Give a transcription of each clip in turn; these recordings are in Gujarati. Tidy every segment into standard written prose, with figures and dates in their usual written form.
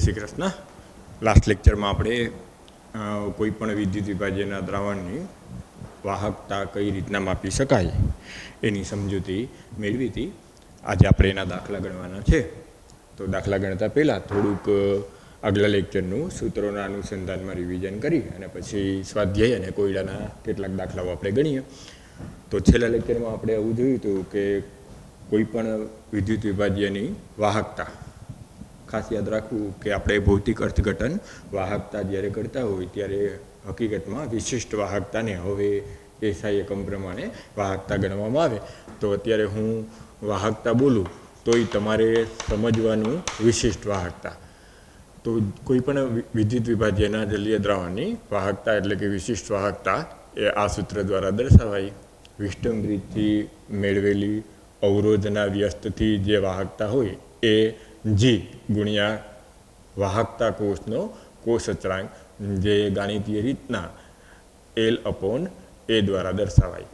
શ્રી કૃષ્ણ. લાસ્ટ લેક્ચરમાં આપણે કોઈપણ વિદ્યુત વિભાજ્યના દ્રાવણની વાહકતા કઈ રીતના માપી શકાય એની સમજૂતી મેળવી હતી. આજે આપણે એના દાખલા ગણવાના છે. તો દાખલા ગણતા પહેલાં થોડુંક આગલા લેક્ચરનું સૂત્રોના અનુસંધાનમાં રિવિઝન કરી અને પછી સ્વાધ્યાય અને કોયડાના કેટલાક દાખલાઓ આપણે ગણીએ. તો છેલ્લા લેક્ચરમાં આપણે એવું જોયું હતું કે કોઈપણ વિદ્યુત વિભાજ્યની વાહકતા, ખાસ યાદ રાખવું કે આપણે ભૌતિક અર્થઘટન વાહકતા જ્યારે કરતા હોય ત્યારે હકીકતમાં વિશિષ્ટ વાહકતાને હવે એસઆઈ એકમ પ્રમાણે વાહકતા ગણવામાં આવે. તો અત્યારે હું વાહકતા બોલું તોય તમારે સમજવાનું વિશિષ્ટ વાહકતા. તો કોઈપણ વિદ્યુત વિભાજ્યના જલીય દ્રાવણની વાહકતા એટલે કે વિશિષ્ટ વાહકતા એ આ સૂત્ર દ્વારા દર્શાવાય. વિસ્ટમ બ્રિજથી મેળવેલી અવરોધના વ્યસ્તથી જે વાહકતા હોય એ જી ગુણ્યા વાહકતા કોષનો કોષ અચળાંક, જે ગાણિતીય રીતના એલ અપોન એ દ્વારા દર્શાવાય.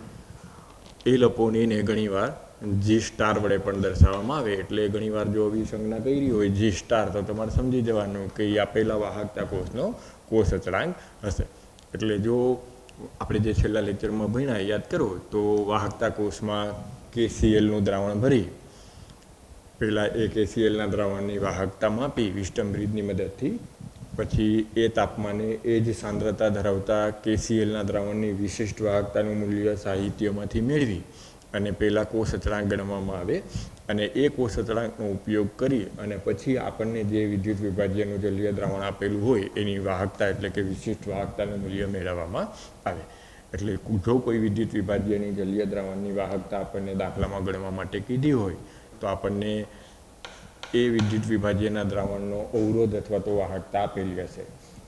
એલ અપોન એને ઘણીવાર જી સ્ટાર વડે પણ દર્શાવવામાં આવે. એટલે ઘણીવાર જો આવી સંજ્ઞા કરી હોય જી સ્ટાર, તો તમારે સમજી જવાનું કે એ આપેલા વાહકતા કોષનો કોષ અચળાંક હશે. એટલે જો આપણે જે છેલ્લા લેક્ચરમાં ભણ્યા યાદ કરો તો વાહકતા કોષમાં KClનું દ્રાવણ ભરી પહેલાં એ KClના દ્રાવણની વાહકતા માપી વિસ્ટમ બ્રિજની મદદથી. પછી એ તાપમાને એ જ સાંદ્રતા ધરાવતા KClના દ્રાવણની વિશિષ્ટ વાહકતાનું મૂલ્ય સાહિત્યમાંથી મેળવી અને પહેલાં કોષ અચળાંક ગણવામાં આવે. અને એ કોષ અચળાંકનો ઉપયોગ કરી અને પછી આપણને જે વિદ્યુત વિભાજ્યનું જલીય દ્રાવણ આપેલું હોય એની વાહકતા એટલે કે વિશિષ્ટ વાહકતાનું મૂલ્ય મેળવવામાં આવે. એટલે જો કોઈ વિદ્યુત વિભાજ્યની જલીય દ્રાવણની વાહકતા આપણને દાખલામાં ગણવા માટે કીધી હોય તો આપણને એ વિદ્યુત વિભાજ્યના દ્રાવણનો અવરોધ અથવા તો વાહકતા આપેલી હશે.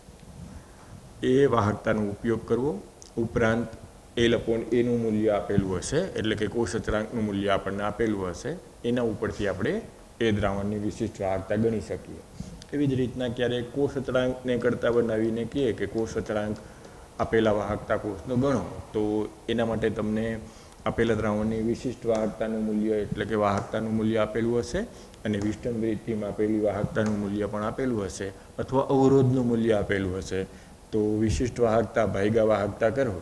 એ વાહકતાનો ઉપયોગ કરવો. ઉપરાંત એલ અપોન એનું મૂલ્ય આપેલું હશે, એટલે કે કોષ અચળાંકનું મૂલ્ય આપણને આપેલું હશે. એના ઉપરથી આપણે એ દ્રાવણની વિશિષ્ટ વાહકતા ગણી શકીએ. એવી જ રીતના ક્યારેક કોષ અચળાંકને કરતાં બનાવીને કહીએ કે કોષ અચળાંક આપેલા વાહકતા કોષનો ગણો, તો એના માટે તમને આપેલા દ્રાવણની વિશિષ્ટ વાહકતાનું મૂલ્ય એટલે કે વાહકતાનું મૂલ્ય આપેલું હશે અને વિસ્ટમ બ્રિજથી માપેલી વાહકતાનું મૂલ્ય પણ આપેલું હશે અથવા અવરોધનું મૂલ્ય આપેલું હશે. તો વિશિષ્ટ વાહકતા ભાગ્યા વાહકતા કરો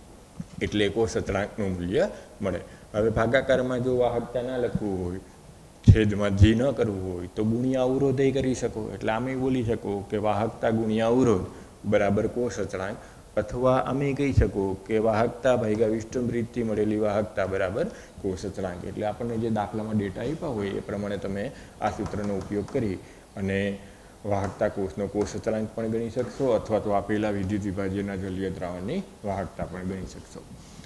એટલે કોષ અચળાંકનું મૂલ્ય મળે. હવે ભાગાકારમાં જો વાહકતા ના લખવું હોય, છેદમાં જી ન કરવું હોય, તો ગુણ્યા અવરોધે કરી શકો. એટલે આમે બોલી શકો કે વાહકતા ગુણ્યા અવરોધ બરાબર કોષ અચળાંક, અથવા અમે કહી શકો કે વાહકતા ભાગ્યા વિસ્ટમ બ્રિજથી મળેલી વાહકતા બરાબર કોષ અચળાંક. એટલે આપણને જે દાખલામાં ડેટા આપ્યા હોય એ પ્રમાણે તમે આ સૂત્રનો ઉપયોગ કરી અને વાહકતા કોષનો કોષ અચળાંક પણ ગણી શકશો અથવા તો આપેલા વિદ્યુત વિભાજ્યના જલીય દ્રાવણની વાહકતા પણ ગણી શકશો.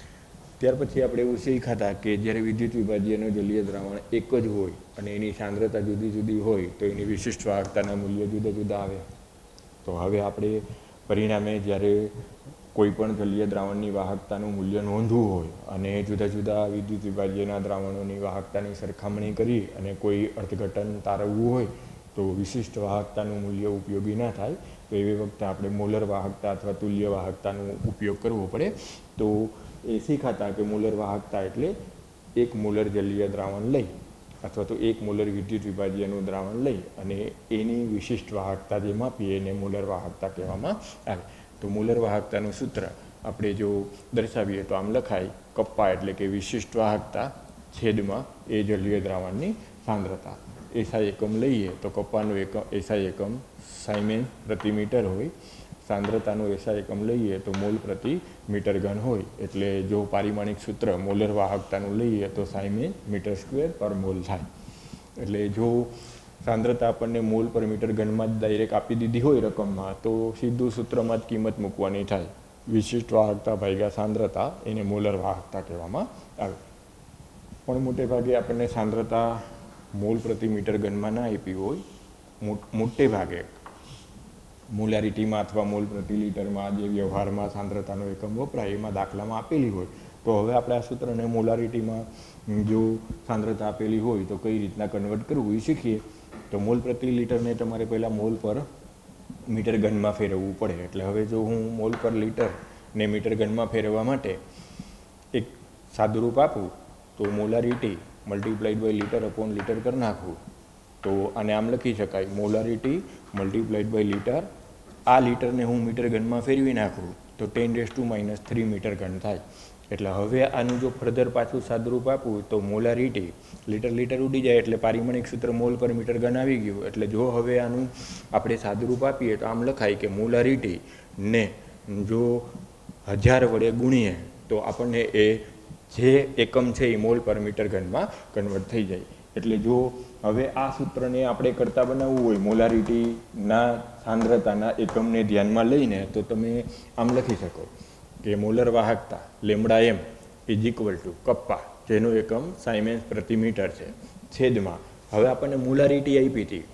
ત્યાર પછી આપણે એવું શીખ્યા કે જ્યારે વિદ્યુત વિભાજ્યનું જલીય દ્રાવણ એક જ હોય અને એની સાંદ્રતા જુદી જુદી હોય તો એની વિશિષ્ટ વાહકતાના મૂલ્ય જુદા જુદા આવે. તો હવે આપણે પરિણામે જ્યારે કોઈ પણ જલીય દ્રાવણની વાહકતાનું મૂલ્ય નોંધવું હોય અને જુદા જુદા વિદ્યુત વિભાજ્યના દ્રાવણોની વાહકતાની સરખામણી કરી અને કોઈ અર્થઘટન તારવવું હોય તો વિશિષ્ટ વાહકતાનું મૂલ્ય ઉપયોગી ના થાય. તો એવી વખતે આપણે મોલર વાહકતા અથવા તુલ્ય વાહકતાનો ઉપયોગ કરવો પડે. તો એ શીખાતા કે મોલર વાહકતા એટલે એક મોલર જલીય દ્રાવણ લઈ અથવા તો એક મોલર વિદ્યુત વિભાજ્યનું દ્રાવણ લઈ અને એની વિશિષ્ટ વાહકતા જે માપીએ એને મોલર વાહકતા કહેવામાં આવે. તો મોલર વાહકતાનું સૂત્ર આપણે જો દર્શાવીએ તો આમ લખાય: કપ્પા એટલે કે વિશિષ્ટ વાહકતા છેદમાં એ જલીય દ્રાવણની સાંદ્રતા. એસઆઈ એકમ લઈએ તો કપ્પાનું એસઆઈ એકમ સાયમેન પ્રતિ મીટર હોય. સાંદ્રતાનું એસઆઈ એકમ લઈએ તો મોલ પ્રતિ મીટર ઘન હોય. એટલે જો પારિમાણિક સૂત્ર મોલર વાહકતાનું લઈએ તો સાયમેન મીટર સ્ક્વેર પર મોલ થાય. એટલે જો સાંદ્રતા આપણને મોલ પર મીટર ઘનમાં જ ડાયરેક્ટ આપી દીધી હોય રકમમાં, તો સીધું સૂત્રમાં જ કિંમત મૂકવાની થાય. વિશિષ્ટ વાહકતા ભાગ્યા સાંદ્રતા એને મોલર વાહકતા કહેવામાં આવે. પણ મોટે ભાગે આપણને સાંદ્રતા મોલ પ્રતિ મીટર ઘનમાં ના આપી હોય, મોટે ભાગે મોલારિટીમાં અથવા મોલ પ્રતિ લીટરમાં જે વ્યવહારમાં સાંદ્રતાનો એકમ વપરાય એમાં દાખલામાં આપેલી હોય. તો હવે આપણે આ સૂત્રને મોલારિટીમાં જો સાંદ્રતા આપેલી હોય તો કઈ રીતના કન્વર્ટ કરવું એ શીખીએ. તો મોલ પ્રતિ લીટરને તમારે પહેલાં મોલ પર મીટર ઘનમાં ફેરવવું પડે. એટલે હવે જો હું મોલ પર લીટર ને મીટર ઘનમાં ફેરવવા માટે એક સાદુરૂપ આપું તો molarity multiplied by litre upon litre કરી નાખવું. તો આને આમ લખી શકાય: મોલારિટી મલ્ટીપ્લાઇડ બાય લીટર. આ લીટરને હું મીટર ઘનમાં ફેરવી નાખું તો 10⁻³ મીટર ઘન થાય. એટલે હવે આનું જો ફર્ધર પાછું સાદુરૂપ આપું તો મોલારિટી લીટર ઉડી જાય એટલે પારિમાણિક સૂત્ર મોલ પર મીટર ઘન આવી ગયું. એટલે જો હવે આનું આપણે સાદુરૂપ આપીએ તો આમ લખાય કે મોલારિટી ને જો 1000 વડે ગુણીએ તો આપણને એ જે એકમ છે એ મોલ પર મીટર ઘનમાં કન્વર્ટ થઈ જાય. એટલે જો હવે આ સૂત્રને આપણે કરતા બનાવવું હોય મોલારિટીના સાંદ્રતાના એકમને ધ્યાનમાં લઈને તો તમે આમ લખી શકો કે મોલર વાહકતા લેમડા એમ = કપ્પા, જેનો એકમ સાયમેન્સ પ્રતિ મીટર છે, છેદમાં હવે આપણને મોલારિટી આપી હતી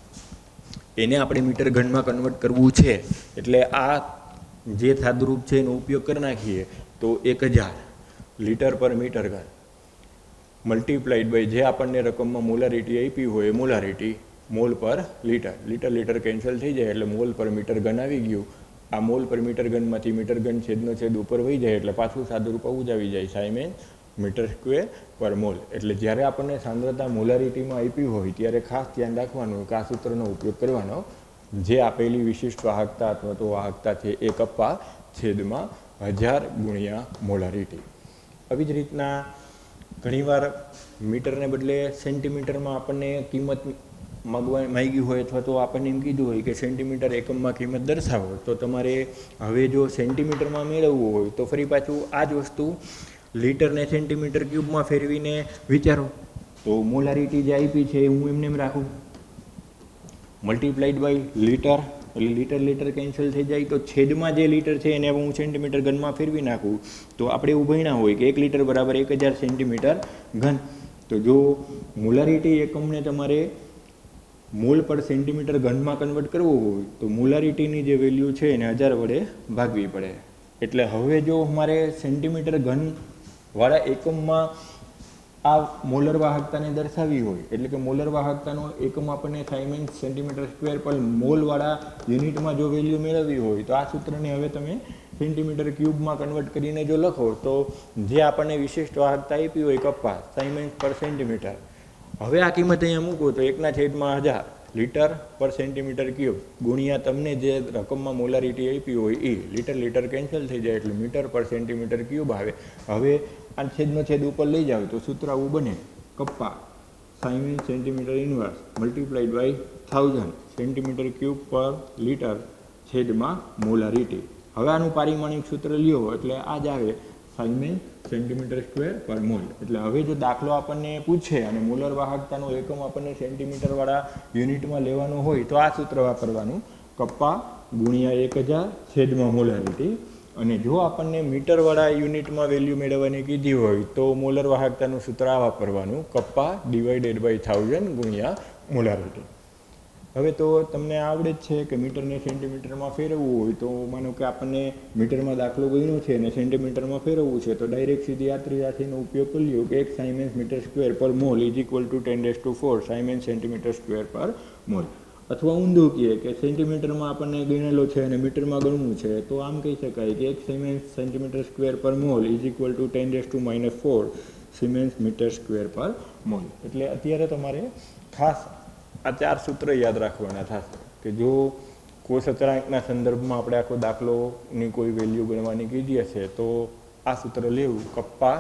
એને આપણે મીટર ઘનમાં કન્વર્ટ કરવું છે. એટલે આ જે સાદુરૂપ છે એનો ઉપયોગ કરી નાખીએ તો 1000 લીટર પર મીટર ઘન મલ્ટીપ્લાઇડ બાય જે આપણને રકમમાં મોલારિટી આપી હોય એ મોલારિટી મોલ પર લીટર કેન્સલ થઈ જાય એટલે મોલ પર મીટર ઘન આવી ગયું. આ મોલ પર મીટર ઘનમાંથી મીટર ઘન છેદનો છેદ ઉપર વહી જાય એટલે પાછું સાદુરૂપ આવું જ આવી જાય સાયમેન્સ મીટર સ્ક્વેર પર મોલ. એટલે જ્યારે આપણને સાંદ્રતા મોલારિટીમાં આપી હોય ત્યારે ખાસ ધ્યાન રાખવાનું કે આ સૂત્રનો ઉપયોગ કરવાનો. જે આપેલી વિશિષ્ટ વાહકતા અથવા તો વાહકતા છે એ કપ્પા છેદમાં 1000 ગુણ્યા મોલારિટી. આવી જ રીતના ઘણીવાર મીટરને બદલે સેન્ટીમીટરમાં આપણને કિંમત માંગી હોય અથવા તો આપણને એમ કીધું હોય કે સેન્ટીમીટર એકમમાં કિંમત દર્શાવો તો તમારે હવે જો સેન્ટીમીટરમાં મેળવવું હોય તો ફરી પાછું આ જ વસ્તુ લીટરને સેન્ટીમીટર ક્યુબમાં ફેરવીને વિચારો. તો મોલારિટી જે આપી છે હું એમને એમ રાખું મલ્ટીપ્લાઇડ બાય લીટર એટલે લીટર કેન્સલ થઈ જાય તો છેદમાં જે લીટર છે એને હું સેન્ટીમીટર ઘનમાં ફેરવી નાખું તો આપણે એવું ભણ્યા હોય કે 1 લીટર બરાબર 1000 સેન્ટીમીટર ઘન. તો જો મોલારિટી એકમને તમારે મોલ પર સેન્ટીમીટર ઘનમાં કન્વર્ટ કરવું હોય તો મોલારિટીની જે વેલ્યુ છે એને 1000 વડે ભાગવી પડે. એટલે હવે જો અમારે સેન્ટીમીટર ઘનવાળા એકમમાં આ મોલર વાહકતાને દર્શાવી હોય એટલે કે મોલર વાહકતાનો એકમ આપણને સાયમેન્સ સેન્ટીમીટર સ્ક્વેર પર મોલવાળા યુનિટમાં જો વેલ્યુ મેળવવી હોય તો આ સૂત્રને હવે તમે સેન્ટીમીટર ક્યુબમાં કન્વર્ટ કરીને જો લખો તો જે આપણને વિશિષ્ટ વાહકતા આપી હોય કપ્પા સાયમેન્સ પર સેન્ટીમીટર, હવે આ કિંમત અહીંયા મૂકો તો 1/1000 લીટર પર સેન્ટીમીટર ક્યુબ ગુણ્યા તમને જે રકમમાં મોલારિટી આપી હોય એ લીટર કેન્સલ થઈ જાય એટલે મીટર પર સેન્ટીમીટર ક્યુબ આવે. હવે આ છેદનો છેદ ઉપર લઈ જાવ તો સૂત્ર આવું બને kappa siemens centimetre inverse multiplied by 1000 centimetre cube per litre છેદમાં મોલારિટી. હવે આનું પારિમાણિક સૂત્ર લ્યો એટલે આ જ આવે સાયમેન્સ સેન્ટીમીટર સ્ક્વેર પર મોલ. એટલે હવે જો દાખલો આપણને પૂછે અને મોલર વાહકતાનો એકમ આપણને સેન્ટીમીટરવાળા યુનિટમાં લેવાનો હોય તો આ સૂત્ર વાપરવાનું કપ્પા ગુણ્યા 1000 છેદમાં મોલારિટી. અને જો આપણને મીટરવાળા યુનિટમાં વેલ્યુ મેળવવાની કીધી હોય તો મોલર વાહકતાનું સૂત્ર આ વાપરવાનું કપ્પા ડિવાઇડેડ બાય 1000 ગુણ્યા મોલારિટી. હવે તો તમને આવડે જ છે કે મીટરને સેન્ટીમીટરમાં ફેરવવું હોય તો માનો કે આપણને મીટરમાં દાખલો ગણ્યો છે અને સેન્ટીમીટરમાં ફેરવવું છે તો ડાયરેક્ટ સીધી આ ત્રિરાશીનો ઉપયોગ કરી લ્યો કે 1 સાયમેન્સ મીટર સ્ક્વેર પર મોલ = 10⁴ સાયમેન્સ સેન્ટીમીટર સ્ક્વેર પર મોલ. અથવા ઊંધું કહીએ કે સેન્ટીમીટરમાં આપણને ગણેલો છે અને મીટરમાં ગણવું છે તો આમ કહી શકાય કે 1 સાયમેન્સ સેન્ટીમીટર સ્ક્વેર પર મોલ = 10⁻⁴ સાયમેન્સ મીટર સ્ક્વેર પર મોલ. એટલે અત્યારે તમારે ખાસ આ 4 સૂત્ર યાદ રાખવાના થશે કે જો કોષ અચળાંકના સંદર્ભમાં આપણે આખો દાખલોની કોઈ વેલ્યુ ગણવાની કીધી હશે તો આ સૂત્ર લેવું કપ્પા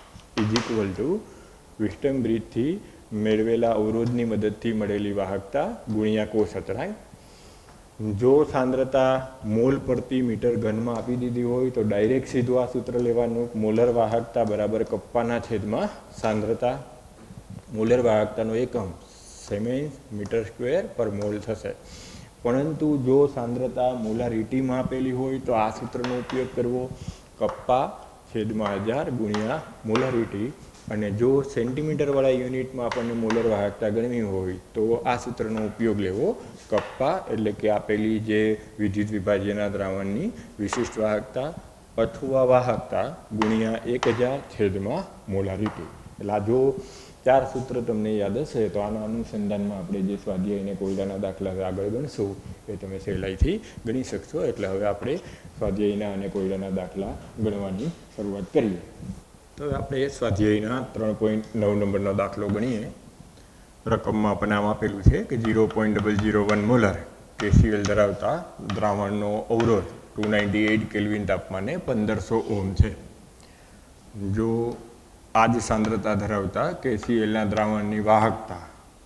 = વિસ્ટમ બ્રિજથી મેળવેલા અવરોધની મદદથી મળેલી વાહકતા ગુણ્યા કોષ અચળાંક. જો સાંદ્રતા મોલ પ્રતિ મીટર ઘનમાં આપી દીધી હોય તો ડાયરેક્ટ સીધું આ સૂત્ર લેવાનું મોલર વાહકતા બરાબર કપ્પાના છેદમાં સાંદ્રતા. મોલર વાહકતાનો એકમ સાયમેન્સ મીટર સ્ક્વેર પર મોલ થશે. પરંતુ જો સાંદ્રતા મોલારિટીમાં આપેલી હોય તો આ સૂત્રનો ઉપયોગ કરવો કપ્પા છેદમાં 1000 ગુણ્યા મોલારિટી. અને જો સેન્ટીમીટરવાળા યુનિટમાં આપણને મોલર વાહકતા ગણવી હોય તો આ સૂત્રનો ઉપયોગ લેવો કપ્પા એટલે કે આપેલી જે વિદ્યુત વિભાજ્યના દ્રાવણની વિશિષ્ટ વાહકતા અથવા વાહકતા ગુણ્યા 1000 છેદમાં મોલારિટી. એટલે આ જો 4 સૂત્ર તમને યાદ હશે તો આના અનુસંધાનમાં આપણે જે સ્વાધ્યાયને કોયડાના દાખલા આગળ ગણશું એ તમે સહેલાઈથી ગણી શકશો. એટલે હવે આપણે સ્વાધ્યાયના અને કોયડાના દાખલા ગણવાની શરૂઆત કરીએ. તો આપણે સ્વાધ્યાયના 3.9 નંબરનો દાખલો ગણીએ. રકમમાં આપણને આમ આપેલું છે કે 0.001 મોલર KCl ધરાવતા દ્રાવણનો અવરોધ 298 કેલ્વિન તાપમાને 1500 ઓહ્મ છે. જો આ જ સાંદ્રતા ધરાવતા KClના દ્રાવણની વાહકતા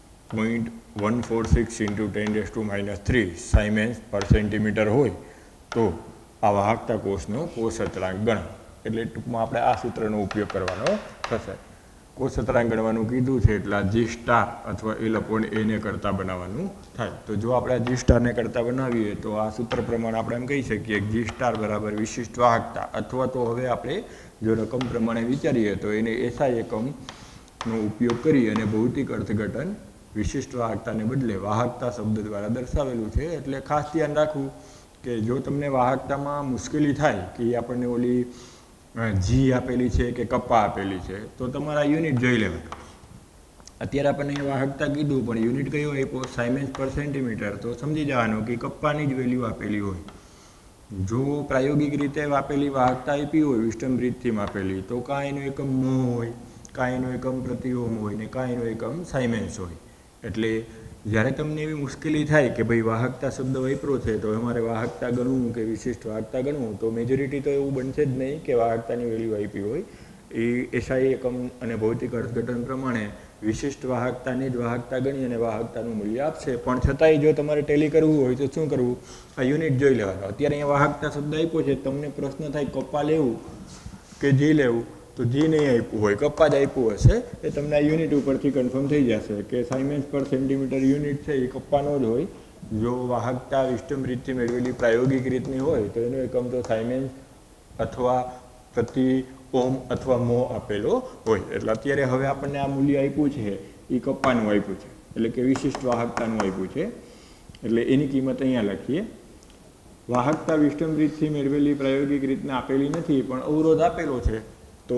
0.146 × 10⁻³ સાયમેન્સ પર સેન્ટીમીટર હોય તો આ વાહકતા કોષનો કોષ અચળાંક ગણાય. એટલે ટૂંકમાં આપણે આ સૂત્રનો ઉપયોગ કરવાનો થશે. કોષ અચળાંક ગણવાનું કીધું છે એટલે આ G સ્ટાર અથવા L/A ને કરતાં બનાવવાનું થાય. તો જો આપણે આ G સ્ટારને કરતાં બનાવીએ તો આ સૂત્ર પ્રમાણે આપણે એમ કહી શકીએ કે G સ્ટાર બરાબર વિશિષ્ટ વાહકતા, અથવા તો હવે આપણે જો રકમ પ્રમાણે વિચારીએ તો એને SI એકમનો ઉપયોગ કરી અને ભૌતિક અર્થઘટન વિશિષ્ટ વાહકતાને બદલે વાહકતા શબ્દ દ્વારા દર્શાવેલું છે. એટલે ખાસ ધ્યાન રાખવું કે જો તમને વાહકતામાં મુશ્કેલી થાય કે આપણને ઓલી G આપેલી છે કે કપ્પા આપેલી છે તો તમારા યુનિટ જોઈ લેવાય. અત્યારે આપણને વાહકતા કીધું પણ યુનિટ કયો આપ્યો સાયમેન્સ પર સેન્ટીમીટર, તો સમજી જવાનું કે કપ્પાની જ વેલ્યુ આપેલી હોય. જો પ્રાયોગિક રીતે આપેલી વાહકતા આપી હોય વિસ્ટમ બ્રિજથી માપેલી તો કાં એનો એકમ મો હોય, કાં એનો એકમ પ્રતિ ઓહ્મ હોય ને કાં એનો એકમ સાયમેન્સ હોય. એટલે જ્યારે તમને એવી મુશ્કેલી થાય કે ભાઈ વાહકતા શબ્દ વાપરો છે તો અમારે વાહકતા ગણવું કે વિશિષ્ટ વાહકતા ગણવું, તો મેજોરિટી તો એવું બનશે જ નહીં કે વાહકતાની વેલ્યુ આપી હોય. એ SI એકમ અને ભૌતિક અર્થઘટન પ્રમાણે વિશિષ્ટ વાહકતાની જ વાહકતા ગણી અને વાહકતાનું મૂલ્ય આપશે. પણ છતાંય જો તમારે ટેલી કરવું હોય તો શું કરવું, આ યુનિટ જોઈ લેવાનો. અત્યારે અહીંયા વાહકતા શબ્દ આપ્યો છે, તમને પ્રશ્ન થાય કપ્પા લેવું કે G લેવું, તો G નહીં આપ્યું હોય, કપ્પા જ આપ્યું હશે, એ તમને આ યુનિટ ઉપરથી કન્ફર્મ થઈ જશે કે સાયમેન્સ પર સેન્ટીમીટર યુનિટ છે એ કપ્પાનો જ હોય. જો વાહકતા વિસ્ટમ રીતથી મેળવેલી પ્રાયોગિક રીતની હોય તો એનો એકમ તો સાયમેન્સ અથવા પ્રતિ ઓહ્મ અથવા મો આપેલો હોય. એટલે અત્યારે હવે આપણને આ મૂલ્ય આપ્યું છે એ કપ્પાનું આપ્યું છે, એટલે કે વિશિષ્ટ વાહકતાનું આપ્યું છે. એટલે એની કિંમત અહીંયા લખીએ. વાહકતા વિસ્ટમ રીતથી મેળવેલી પ્રાયોગિક રીતને આપેલી નથી પણ અવરોધ આપેલો છે, તો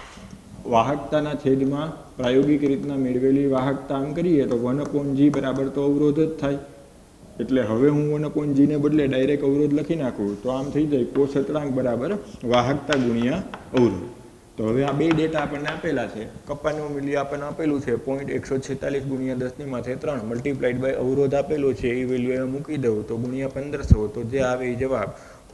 વાહકતાના છેદમાં પ્રાયોગિક રીતના મેળવેલી વાહકતા આમ કરીએ તો 1/G બરાબર તો અવરોધ જ થાય. એટલે હવે હું 1/G ને બદલે ડાયરેક્ટ અવરોધ લખી નાખું તો આમ થઈ જાય કોષ અચળાંક બરાબર વાહકતા ગુણ્યા અવરોધ. તો હવે આ બે ડેટા આપણને આપેલા છે. કપ્પાનું મૂલ્ય આપણને આપેલું છે 0.146 × 10⁻³ મલ્ટીપ્લાઇડ બાય અવરોધ આપેલો છે એ વેલ્યુ એમાં મૂકી દઉં તો ગુણ્યા 1500, તો જે આવે એ જવાબ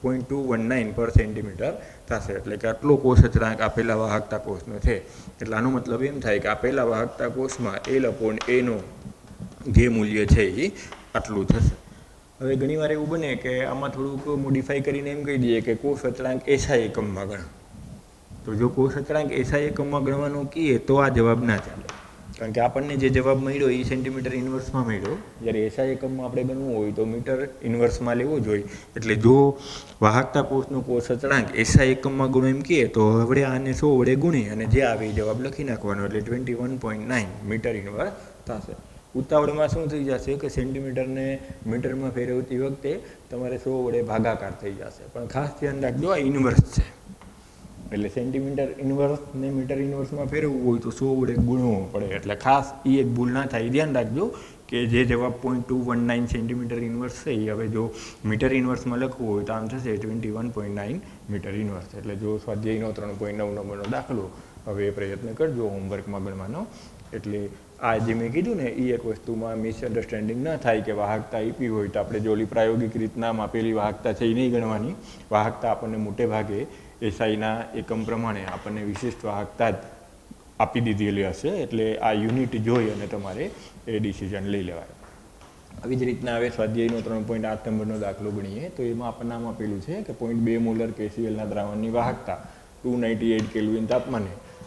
0.219 પર સેન્ટીમીટર થશે. એટલે કે આટલો કોષ અચળાંક આપેલા વાહકતા કોષનો છે. એટલે આનો મતલબ એમ થાય કે આપેલા વાહકતા કોષમાં L/A નો જે મૂલ્ય છે એ આટલું થશે. હવે ઘણીવાર એવું બને કે આમાં થોડુંક મોડિફાઈ કરીને એમ કહી દઈએ કે કોષ અચળાંક SI એકમમાં ગણ. તો જો કોષ અચળાંક SI એકમમાં ગણવાનું કહીએ તો આ જવાબ ના ચાલે, કારણ કે આપણને જે જવાબ મળ્યો એ સેન્ટીમીટર ઇન્વર્સમાં મળ્યો. જ્યારે SI એકમમાં આપણે ગણવું હોય તો મીટર ઇન્વર્સમાં લેવો જોઈએ. એટલે જો વાહકતા કોષનો કોષ અચળાંક SI એકમમાં ગુણો એમ કહીએ તો હવે આને 100 વડે ગુણી અને જે આવે એ જવાબ લખી નાખવાનો, એટલે 21.9 મીટર ઇન્વર્સ થશે. ઉતાવળમાં શું થઈ જશે કે સેન્ટીમીટરને મીટરમાં ફેરવતી વખતે તમારે 100 વડે ભાગાકાર થઈ જશે. પણ ખાસ ધ્યાન રાખજો આ ઇન્વર્સ છે, એટલે સેન્ટીમીટર ઇન્વર્સ ને મીટર ઇન્વર્સમાં ફેરવવું હોય તો 100 વડે ગુણવું પડે. એટલે ખાસ એ એક ભૂલ ના થાય, ધ્યાન રાખજો કે જે જવાબ 0.219 સેન્ટીમીટર ઇન્વર્સ છે એ હવે જો મીટર ઇન્વર્સમાં લખવું હોય તો આમ થશે 21.9 મીટર ઇન્વર્સ. એટલે જો સ્વાધ્યાયનો 3.9 નંબરનો દાખલો હવે એ પ્રયત્ન કરજો હોમવર્કમાં ગણવાનો. એટલે આ જે મેં કીધું ને એ એક વસ્તુમાં મિસઅન્ડરસ્ટેન્ડિંગ ન થાય કે વાહકતા આપી હોય તો આપણે જો ઓલી પ્રાયોગિક રીતના માપેલી વાહકતા છે એ નહીં ગણવાની. વાહકતા આપણને મોટે ભાગે SIના એકમ પ્રમાણે આપણને વિશિષ્ટ વાહકતા જ આપી દીધેલી હશે. એટલે આ યુનિટ જોઈ અને તમારે એ ડિસિઝન લઈ લેવાય. આવી જ રીતના હવે સ્વાધ્યાયનો 3.8 નંબરનો દાખલો ગણીએ તો એમાં આપણને આમ આપેલું છે કે 0.2 મોલર KClના દ્રાવણની વાહકતા 298 કેલ્વિન તાપમાને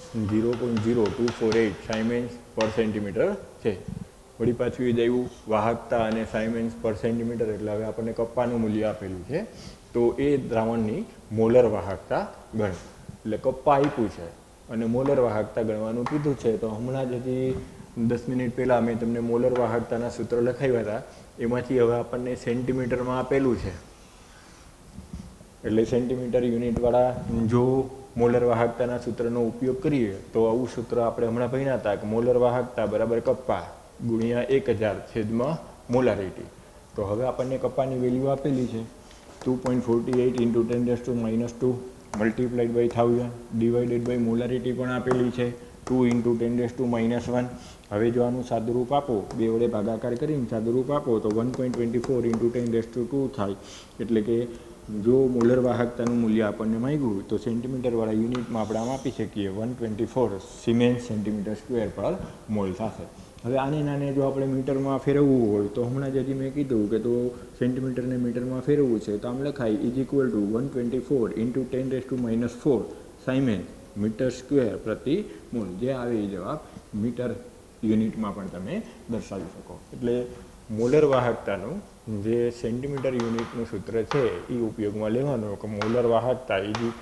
0.0248 સાયમેન્સ પર સેન્ટીમીટર છે. વળી પાછું એ જ આવ્યું વાહકતા અને સાયમેન્સ પર સેન્ટીમીટર, એટલે હવે આપણને કપ્પાનું મૂલ્ય આપેલું છે તો એ દ્રાવણની મોલર વાહકતા ગણ. એટલે કપ્પા આપ્યું છે અને મોલર વાહકતા ગણવાનું કીધું છે. તો હમણાં જ હજી 10 મિનિટ પહેલાં મેં તમને મોલર વાહકતાના સૂત્ર લખાવ્યા હતા, એમાંથી હવે આપણને સેન્ટીમીટરમાં આપેલું છે. એટલે સેન્ટીમીટર યુનિટવાળા જો મોલર વાહકતાના સૂત્રનો ઉપયોગ કરીએ તો આવું સૂત્ર આપણે હમણાં ભણ્યા હતા કે મોલર વાહકતા બરાબર કપ્પા ગુણ્યા 1000 છેદમાં મોલારિટી. તો હવે આપણને કપ્પાની વેલ્યુ આપેલી છે 2.48 × 10⁻² multiplied by 1000 divided by molarity પણ આપેલી છે 2 × 10⁻⁻1. હવે જો આનું સાદુરૂપ આપો, 2 વડે ભાગાકાર કરીને સાદુરૂપ આપો તો 1.24 × 10⁻²² થાય. એટલે કે જો મોલર વાહકતાનું મૂલ્ય આપણને માંગ્યું તો સેન્ટીમીટરવાળા યુનિટમાં આપણે આમ આપી શકીએ 124 સિમેન્સ સેન્ટીમીટર² પર મોલ થશે. હવે આને નાને જો આપણે મીટરમાં ફેરવવું હોય તો હમણાં જ હજી મેં કીધું કે તો સેન્ટીમીટરને મીટરમાં ફેરવવું છે તો આમ લખાય = 124 × 10⁻⁴ સાયમેન્સ મીટર² પ્રતિ મોલ. જે આવે એ જવાબ મીટર યુનિટમાં પણ તમે દર્શાવી શકો. એટલે મોલર વાહકતાનું જે સેન્ટીમીટર યુનિટનું સૂત્ર છે એ ઉપયોગમાં લેવાનું કે મોલર વાહકતા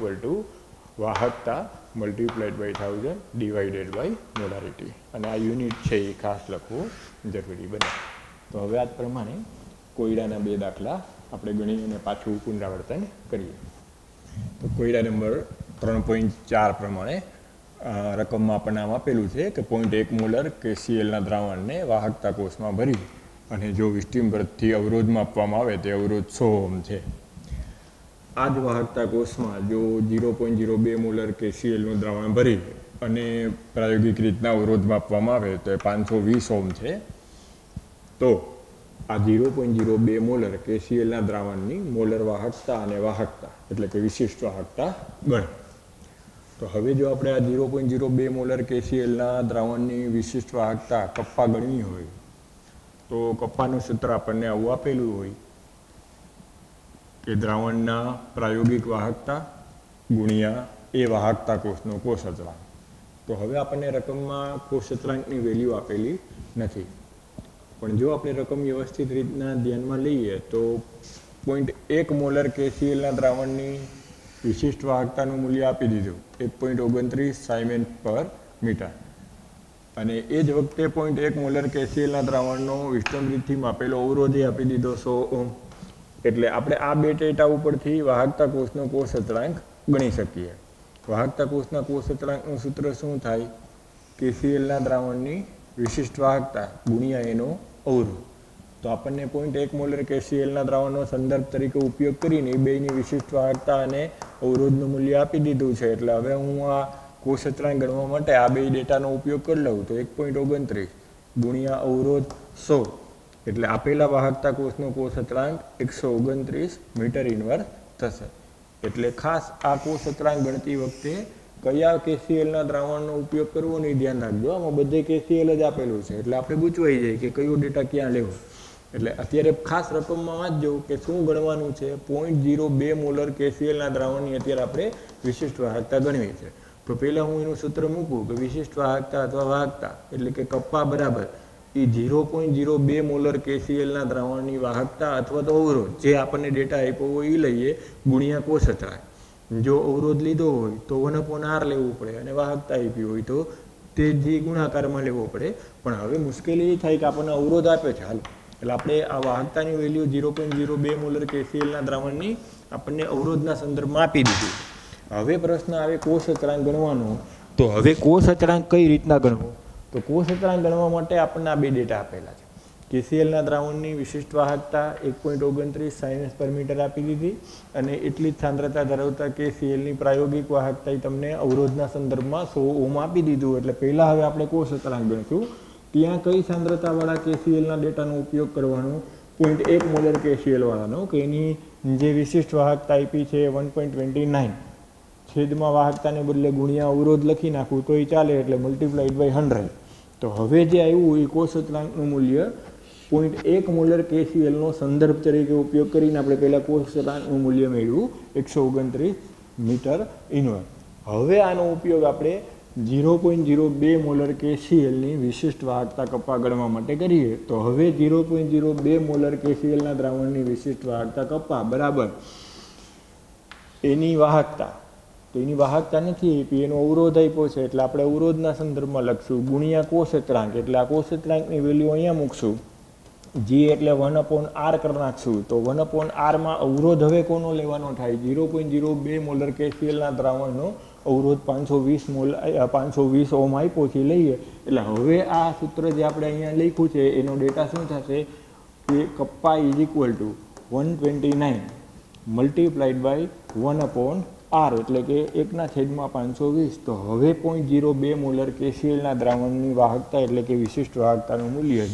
= વાહકતા × 1000 / મોલારિટી. અને આ યુનિટ છે એ ખાસ લખવું જરૂરી બને. તો હવે આ પ્રમાણે કોયડાના 2 દાખલા આપણે ગણી અને પાછું પુનરાવર્તન કરીએ. તો કોયડા નંબર 3.4 પ્રમાણે રકમમાં આપણને આમ આપેલું છે કે 0.1 મોલર KClના દ્રાવણને વાહકતા કોષમાં ભરી અને જો વિસ્ટીમ્બરથી અવરોધમાં આપવામાં આવે તે અવરોધ 100 ઓહ્મ છે. આ જ વાહકતા કોષમાં જો 0.02 મોલર KClનું દ્રાવણ ભરી અને પ્રાયોગિક રીતના અવરોધમાં આપવામાં આવે તો એ 520 ઓહ્મ છે. તો આ 0.02 મોલર KClના દ્રાવણની મોલર વાહકતા અને વાહકતા એટલે કે વિશિષ્ટ વાહકતા ગણ. તો હવે જો આપણે આ 0.02 મોલર KClના દ્રાવણની વિશિષ્ટ વાહકતા કપ્પા ગણવી હોય તો કપ્પાનું સૂત્ર આપણને આવું આપેલું હોય કે દ્રાવણના પ્રાયોગિક વાહકતા ગુણ્યા એ વાહકતા કોષનો કોષ અચળાંક. તો હવે આપણને રકમમાં કોષ અચળાંકની વેલ્યુ આપેલી નથી, પણ જો આપણે રકમ વ્યવસ્થિત રીતના ધ્યાનમાં લઈએ તો 0.1 મોલર KClના દ્રાવણની વિશિષ્ટ વાહકતાનું મૂલ્ય આપી દીધું 1.29 સાયમેન્સ પર મીટર. અને એ જ વખતે 0.1 મોલર KClના દ્રાવણનો વિસ્ટમ્બરીતથી માપેલો અવરોધ આપી દીધો 100 ઓહ્મ. એટલે આપણે આ 2 ડેટા ઉપરથી વાહકતા કોષનો કોષ અચળાંક ગણી શકીએ. વાહકતા કોષના કોષ અચળાંકનું સૂત્ર શું થાય? KClના દ્રાવણની વિશિષ્ટ વાહકતા ગુણ્યા એનો અવરોધ. તો આપણને 0.1 મોલર KClના દ્રાવણનો સંદર્ભ તરીકે ઉપયોગ કરીને એ બેની વિશિષ્ટ વાહકતા અને અવરોધનું મૂલ્ય આપી દીધું છે. એટલે હવે હું આ કોષ અચળાંક ગણવા માટે આ 2 ડેટાનો ઉપયોગ કરી લઉં તો 1.29 ગુણ્યા અવરોધ 100 એટલે આપેલા વાહકતા કોષનો કોષ અચળાંક 129 મીટર ઇન્વર્સ થશે. એટલે ખાસ આ કોષ અચળાંક ગણતી વખતે કયા KClના દ્રાવણનો ઉપયોગ કરવો નહીં ધ્યાન રાખજો. આમાં બધે KCl જ આપેલું છે એટલે આપણે ગૂંચવાઈ જાય કે કયો ડેટા ક્યાં લેવો. એટલે અત્યારે ખાસ રકમમાં વાંચજો કે શું ગણવાનું છે. 0.02 મોલર KClના દ્રાવણની અત્યારે આપણે વિશિષ્ટ વાહકતા ગણવી છે. તો પહેલાં હું એનું સૂત્ર મૂકું કે વિશિષ્ટ વાહકતા અથવા વાહકતા એટલે કે કપ્પા બરાબર એ 0.02 મોલર KClના દ્રાવણની વાહકતા અથવા તો અવરોધ જે આપણને ડેટા આપ્યો હોય એ લઈએ ગુણ્યા કોષ અચળાંક. જો અવરોધ લીધો હોય તો 1/r લેવું પડે અને વાહકતા આપી હોય તો તે જે ગુણાકારમાં લેવો પડે. પણ હવે મુશ્કેલી એ થાય કે આપણને અવરોધ આપ્યો છે હાલ એટલે આપણે આ વાહકતાની વેલ્યુ 0.02 મોલર KClના દ્રાવણની આપણને અવરોધના સંદર્ભમાં આપી દીધી. હવે પ્રશ્ન આવે કોષ અચળાંક ગણવાનો. તો હવે કોષ અચળાંક કઈ રીતના ગણવો? તો કોષ અચળાંક ગણવા માટે આપણને આ 2 ડેટા આપેલા છે. KClના દ્રાવણની વિશિષ્ટ વાહકતા 1.29 સાયમેન્સ પર મીટર આપી દીધી અને એટલી જ સાંદ્રતા ધરાવતા KClની પ્રાયોગિક વાહકતા તમને અવરોધના સંદર્ભમાં 100 ઓહ્મ આપી દીધું. એટલે પહેલાં હવે આપણે કોષ અચળાંક ગણશું. ત્યાં કઈ સાંદ્રતાવાળા KClના ડેટાનો ઉપયોગ કરવાનો? 0.1 મોલર KClવાળાનો કે એની જે વિશિષ્ટ વાહકતા આપી છે 1.29 છેદમાં વાહકતાને બદલે ગુણ્યા અવરોધ લખી નાખવું તો એ ચાલે એટલે × 100. તો હવે જે આવ્યું એ કોષ અચળાંકનું મૂલ્ય 0.1 મોલર KClનો સંદર્ભ તરીકે ઉપયોગ કરીને આપણે પહેલાં કોષ અચળાંકનું મૂલ્ય મેળવ્યું 129 મીટર ઇન્વર્સ. હવે આનો ઉપયોગ આપણે 0.02 મોલર KClની વિશિષ્ટ વાહકતા કપ્પા ગણવા માટે કરીએ. તો હવે 0.02 મોલર KClના દ્રાવણની વિશિષ્ટ વાહકતા કપ્પા બરાબર એની વાહકતા. તો એની વાહકતા નથી આપી, એનો અવરોધ આપ્યો છે એટલે આપણે અવરોધના સંદર્ભમાં લખશું ગુણ્યા કોષ અચળાંક. એટલે આ કોષ અચળાંકની વેલ્યુ અહીંયા મૂકશું. G એટલે 1/r કરી નાખશું. તો 1/rમાં અવરોધ હવે કોનો લેવાનો થાય? 0.02 મોલર KClના દ્રાવણનો અવરોધ 520 ઓહ્મ આપ્યો છે લઈએ. એટલે હવે આ સૂત્ર જે આપણે અહીંયા લખ્યું છે એનો ડેટા શું થશે કે કપ્પા = 129 × 1/r આર એટલે કે 1/520. તો હવે 0.02 મોલર KClના દ્રાવણની વાહકતા એટલે કે વિશિષ્ટ વાહકતાનું મૂલ્ય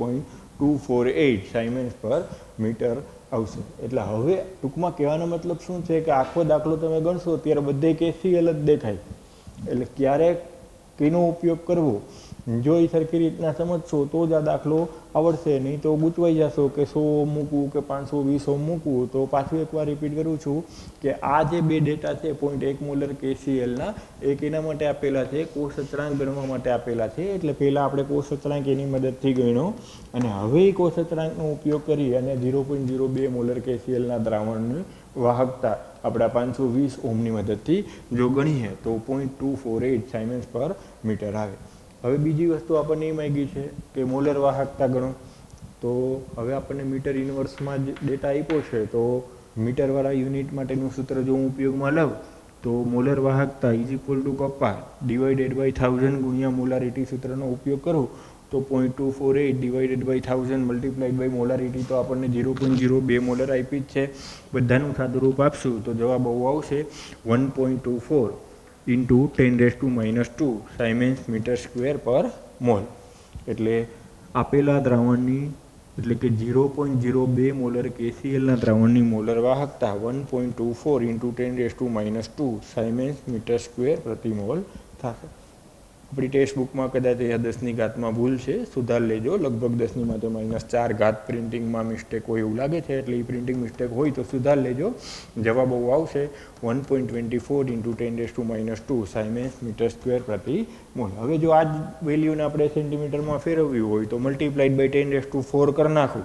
0.248 સાયમેન્સ પર મીટર આવશે. એટલે હવે ટૂંકમાં કહેવાનો મતલબ શું છે કે આખો દાખલો તમે ગણશો ત્યારે બધે KCl જ દેખાય. એટલે ક્યારેક કેનો ઉપયોગ કરવો જો એ સરખી રીતના સમજશો તો જ આ દાખલો આવડશે, નહીં તો ગૂંચવાઈ જશો કે 100 ઓમ મૂકવું કે 520 ઓમ મૂકવું. તો પાછું એકવાર રિપીટ કરું છું કે આ જે બે ડેટા છે 0.1 મોલર KClના એક એના માટે આપેલા છે, કોષ અચળાંક ગણવા માટે આપેલા છે. એટલે પહેલાં આપણે કોષ અચળાંક એની મદદથી ગણ્યો અને હવે એ કોષ અચળાંકનો ઉપયોગ કરી અને 0.02 મોલર KClના દ્રાવણની વાહકતા આપણા 520 ઓમની મદદથી જો ગણીએ તો 0.248 સાયમેન્સ પર મીટર આવે. હવે બીજી વસ્તુ આપણને એ માગી છે કે મોલર વાહકતા ગણો. તો હવે આપણને મીટર ઇનવર્સમાં જ ડેટા આપ્યો છે. તો મીટરવાળા યુનિટ માટેનું સૂત્ર જો હું ઉપયોગમાં લઉં તો મોલર વાહકતા કપ્પા ડિવાઇડેડ બાય 1000 ગુણ્યા મોલારિટી સૂત્રનો ઉપયોગ કરું તો 0.248 divided by 1000 multiplied by molarity તો આપણને 0.02 મોલર આપી જ છે. બધાનું સાદુરૂપ આપશું તો જવાબ આવો આવશે 1.24 ઇન્ટુ 10⁻² સાયમેન્સ મીટર સ્ક્વેર પર મોલ. એટલે આપેલા દ્રાવણની એટલે કે 0.02 મોલર KClના દ્રાવણની મોલર વાહકતા 1.24 ઇન્ટુ 10⁻² સાયમેન્સ મીટર સ્ક્વેર પ્રતિ મોલ થશે. આપણી ટેક્સ્ટ બુકમાં કદાચ એ 10ની ઘાતમાં ભૂલ છે, સુધાર લેજો. લગભગ 10ની માટે -4 ઘાત પ્રિન્ટિંગમાં મિસ્ટેક હોય એવું લાગે છે, એટલે એ પ્રિન્ટિંગ મિસ્ટેક હોય તો સુધાર લેજો. જવાબ આવો આવશે 1.24 ઇન્ટુ 10⁻² સાયમેન્સ મીટર સ્ક્વેર પ્રતિ મોલ. હવે જો આ જ વેલ્યુને આપણે સેન્ટીમીટરમાં ફેરવવી હોય તો મલ્ટીપ્લાઇડ બાય 10⁻4 કરી નાખું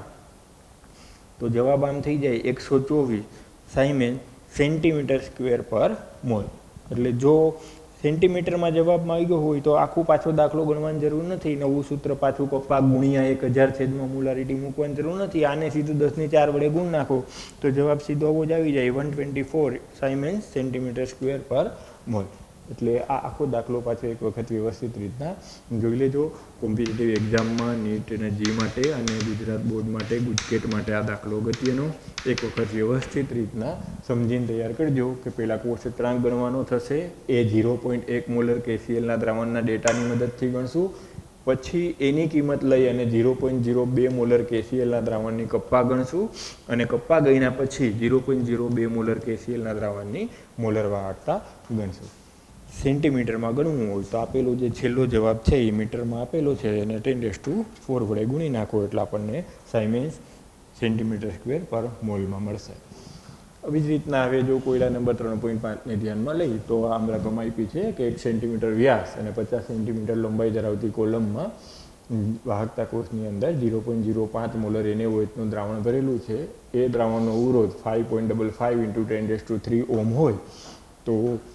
તો જવાબ આમ થઈ જાય 124 સાયમેન્સ સેન્ટીમીટર સ્ક્વેર પર મોલ. એટલે જો સેન્ટીમીટરમાં જવાબમાં આવી ગયો હોય તો આખું પાછો દાખલો ગણવાની જરૂર નથી. નવું સૂત્ર પાછું કપ્પા ગુણ્યા 1000 છેદમાં મોલારિટી મૂકવાની જરૂર નથી. આને સીધું 10⁴ વડે ગુણ નાખો તો જવાબ સીધો આવો જ આવી જાય 124 સાયમેન્સ સેન્ટીમીટર સ્ક્વેર પર મોલ. એટલે આ આખો દાખલો પાછો એક વખત વ્યવસ્થિત રીતના જોઈ લેજો. કોમ્પિટિટિવ એક્ઝામમાં નીટ અને જી માટે અને ગુજરાત બોર્ડ માટે ગુજકેટ માટે આ દાખલો અગત્યનો એક વખત વ્યવસ્થિત રીતના સમજીને તૈયાર કરજો કે પહેલાં કોષ અચળાંક ગણવાનો થશે. એ 0.1 મોલર KClના દ્રાવણના ડેટાની મદદથી ગણશું. પછી એની કિંમત લઈ અને 0.02 મોલર KClના દ્રાવણની કપ્પા ગણશું અને કપ્પા ગણ્યા પછી 0.02 મોલર KClના દ્રાવણની મોલર વાહકતા ગણશું. સેન્ટીમીટરમાં ગણવું હોય તો આપેલો જે છેલ્લો જવાબ છે એ મીટરમાં આપેલો છે અને 10⁻4 વડે ગુણી નાખો એટલે આપણને સાયમેન્સ સેન્ટીમીટર સ્ક્વેર પર મોલમાં મળશે. આવી જ રીતના હવે જો કોયડા નંબર 3.5ને ધ્યાનમાં લઈ તો આમરાગમ આપી છે કે 1 સેન્ટીમીટર વ્યાસ અને 50 સેન્ટીમીટર લંબાઈ ધરાવતી કોલમમાં વાહકતા કોષની અંદર 0.05 મોલર NaOHનું દ્રાવણ ભરેલું છે. એ દ્રાવણનો અવરોધ 5.55 ઇન્ટુ 10⁻³ ઓમ હોય તો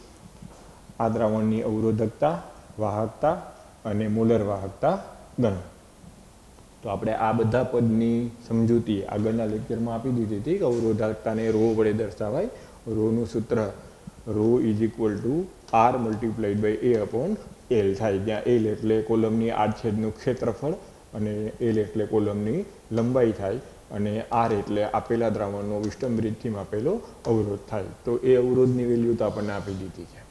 આ દ્રાવણની અવરોધકતા, વાહકતા અને મોલર વાહકતા ગણો. તો આપણે આ બધા પદની સમજૂતી આગળના લેક્ચરમાં આપી દીધી હતી કે અવરોધકતાને રો વડે દર્શાવાય. રોનું સૂત્ર row R multiplied by A/L થાય, જ્યાં L એટલે કોલમની આડછેદનું ક્ષેત્રફળ અને L એટલે કોલમની લંબાઈ થાય અને R એટલે આપેલા દ્રાવણનો વિસ્ટંભ માપેલો અવરોધ થાય. તો એ અવરોધની વેલ્યુ તો આપણને આપી દીધી છે,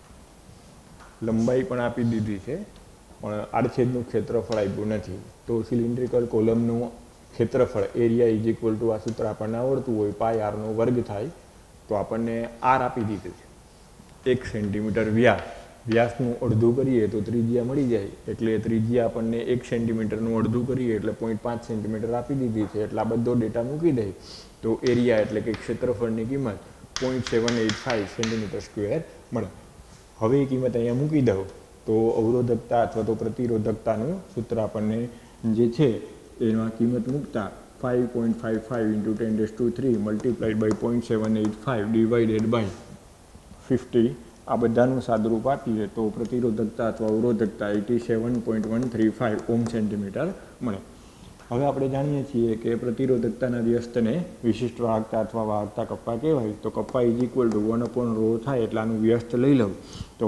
લંબાઈ પણ આપી દીધી છે, પણ આડછેદનું ક્ષેત્રફળ આપ્યું નથી. તો સિલિન્ડ્રિકલ કોલમનું ક્ષેત્રફળ એરિયા આ સૂત્ર આપણને આવડતું હોય πr² થાય. તો આપણને R આપી દીધું છે. 1 સેન્ટીમીટર વ્યાસનું અડધું કરીએ તો ત્રિજ્યા મળી જાય. એટલે ત્રિજ્યા આપણને 1 સેન્ટીમીટરનું અડધું કરીએ એટલે 0.5 સેન્ટીમીટર આપી દીધી છે. એટલે આ બધો ડેટા મૂકી દઈએ તો એરિયા એટલે કે ક્ષેત્રફળની કિંમત 0.785 સેન્ટીમીટર સ્ક્વેર મળે. હવે એ કિંમત અહીંયા મૂકી દઉં તો અવરોધકતા અથવા તો પ્રતિરોધકતાનું સૂત્ર આપણને જે છે એમાં કિંમત મૂકતા 5.55 into 10⁻³ multiplied by 0.785 divided by 50 આ બધાનું સાદુરૂપ આપીએ તો પ્રતિરોધકતા અથવા અવરોધકતા 87.135 ઓમ સેન્ટીમીટર મળે. હવે આપણે જાણીએ છીએ કે પ્રતિરોધકતાના વ્યસ્તને વિશિષ્ટ વાહકતા અથવા વાહકતા કપ્પા કહેવાય. તો કપ્પા =1/ρ થાય એટલે આનું વ્યસ્ત લઈ લઉં તો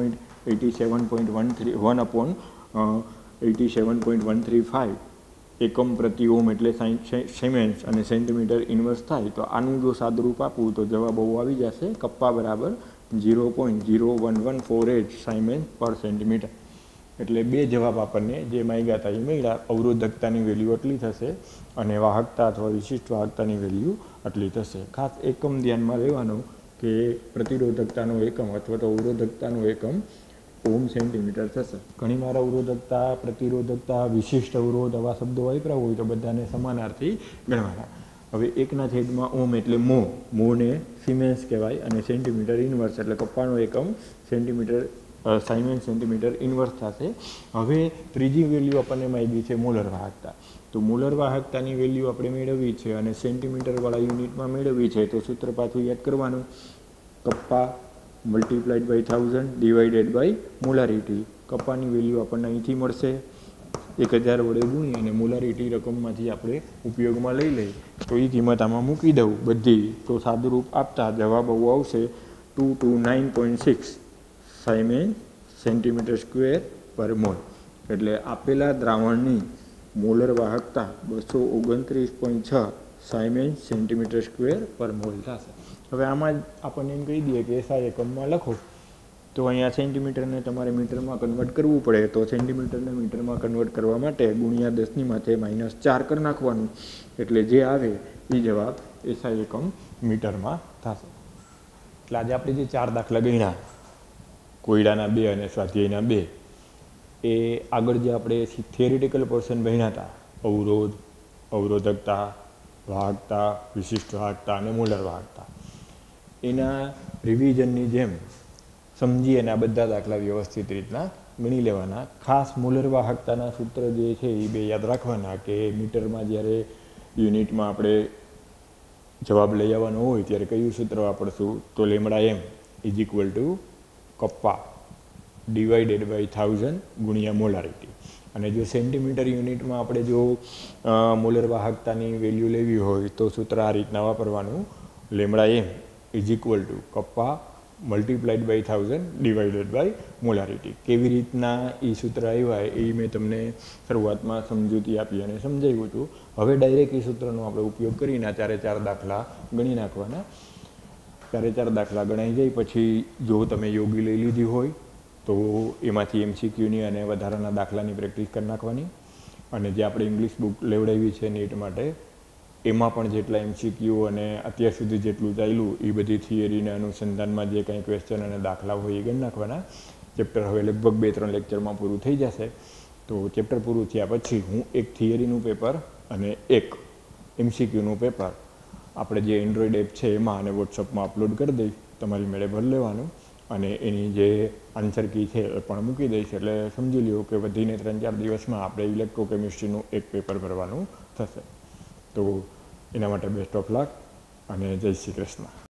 1.87.135 એકમ પ્રતિ ઓમ એટલે સાયમેન્સ અને સેન્ટીમીટર ઇન્વર્સ થાય. તો આનું જો સાદુરૂપ આપવું તો જવાબ આવો આવી જશે કપ્પા બરાબર 0.01148 સાયમેન્સ પર સેન્ટીમીટર. એટલે બે જવાબ આપણને જે માંગ્યા હતા એ મળ્યા. અવરોધકતાની વેલ્યુ આટલી થશે અને વાહકતા અથવા વિશિષ્ટ વાહકતાની વેલ્યુ આટલી થશે. ખાસ એકમ ધ્યાનમાં લેવાનો કે પ્રતિરોધકતાનો એકમ અથવા તો અવરોધકતાનો એકમ ઓમ સેન્ટીમીટર થશે. ઘણીવાર અવરોધકતા, પ્રતિરોધકતા, વિશિષ્ટ અવરોધ આવા શબ્દો વાપર્યા હોય તો બધાને સમાનાર્થી ગણવાના. હવે 1/માં ઓમ એટલે મો, મોને સિમેન્સ કહેવાય અને સેન્ટીમીટર ઇન્વર્સ એટલે કપ્પાનો એકમ સેન્ટીમીટર સાયમેન્સ સેન્ટીમીટર ઇન્વર્સ થશે. હવે ત્રીજી વેલ્યુ આપણને માંગી છે મોલર વાહકતા. તો મોલર વાહકતાની વેલ્યુ આપણે મેળવવી છે અને સેન્ટીમીટરવાળા યુનિટમાં મેળવવી છે તો સૂત્ર પાછું યાદ કરવાનું. Kappa multiplied by 1000 divided by molarity. કપ્પાની વેલ્યુ આપણને અહીંથી મળશે 1000 વડે ગુણી અને મોલારિટી રકમમાંથી આપણે ઉપયોગમાં લઈ લઈએ તો એ કિંમત આમાં મૂકી દઉં બધી તો સાદુરૂપ આપતા જવાબ આવું આવશે 229.6 સાયમેન્સ સેન્ટીમીટર સ્ક્વેર પર મોલ. એટલે આપેલા દ્રાવણની મોલર વાહકતા 229.6 સાયમેન્સ સેન્ટીમીટર સ્ક્વેર પર મોલ થશે. હવે આમાં જ આપણને એમ કહી દઈએ કે SI એકમમાં લખો તો અહીંયા સેન્ટીમીટરને તમારે મીટરમાં કન્વર્ટ કરવું પડે તો સેન્ટીમીટરને મીટરમાં કન્વર્ટ કરવા માટે ગુણ્યા 10⁻⁴ કરી નાખવાનું એટલે જે આવે એ જવાબ SI એકમ મીટરમાં થશે. એટલે આજે આપણે જે 4 દાખલા ગણ્યા કોયડાના 2 અને સ્વાધ્યાયના 2 એ આગળ જે આપણે થિયરિટિકલ પોર્શન ભણ્યા હતા અવરોધ, અવરોધકતા, વાહકતા, વિશિષ્ટ વાહકતા અને મોલર વાહકતા એના રિવિઝનની જેમ સમજી અને આ બધા દાખલા વ્યવસ્થિત રીતના ગણી લેવાના. ખાસ મોલર વાહકતાના સૂત્ર જે છે એ બે યાદ રાખવાના કે મીટરમાં જ્યારે યુનિટમાં આપણે જવાબ લઈ આવવાનો હોય ત્યારે કયું સૂત્ર વાપરશું તો λm is equal to kappa divided by 1000 ગુણ્યા મોલારિટી. અને જો સેન્ટીમીટર યુનિટમાં આપણે જો મોલર વાહકતાની વેલ્યુ લેવી હોય તો સૂત્ર આ રીતના વાપરવાનું λm is equal to kappa multiplied by 1000 divided by molarity. કેવી રીતના એ સૂત્ર આવ્યા એ મેં તમને શરૂઆતમાં સમજૂતી આપી અને સમજાવ્યું હતું. હવે ડાયરેક્ટ એ સૂત્રનો આપણે ઉપયોગ કરીને 4 દાખલા ગણી નાખવાના. 4 દાખલા ગણાઈ જાય પછી જો તમે યોગી લઈ લીધી હોય તો એમાંથી MCQની અને વધારાના દાખલાની પ્રેક્ટિસ કરી નાખવાની. અને જે આપણે ઇંગ્લિશ બુક લેવડાવી છે નીટ માટે એમાં પણ જેટલા MCQ અને અત્યાર સુધી જેટલું ચાલ્યું એ બધી થિયરીના અનુસંધાનમાં જે કંઈ ક્વેશ્ચન અને દાખલા હોય એ ગણી નાખવાના. ચેપ્ટર હવે લગભગ 2-3 લેક્ચરમાં પૂરું થઈ જશે. તો ચેપ્ટર પૂરું થયા પછી હું એક થિયરીનું પેપર અને એક MCQનું પેપર આપણે જે એન્ડ્રોઈડ એપ છે એમાં અને વોટ્સઅપમાં અપલોડ કરી દઈશ. તમારી મેળે ભરી લેવાનું અને એની જે આન્સર કી છે એ પણ મૂકી દઈશ. એટલે સમજી લ્યો કે વધીને 3-4 દિવસમાં આપણે ઇલેક્ટ્રોકેમિસ્ટ્રીનું એક પેપર ભરવાનું થશે. તો એના માટે બેસ્ટ ઓફ લક અને જય શ્રી કૃષ્ણ.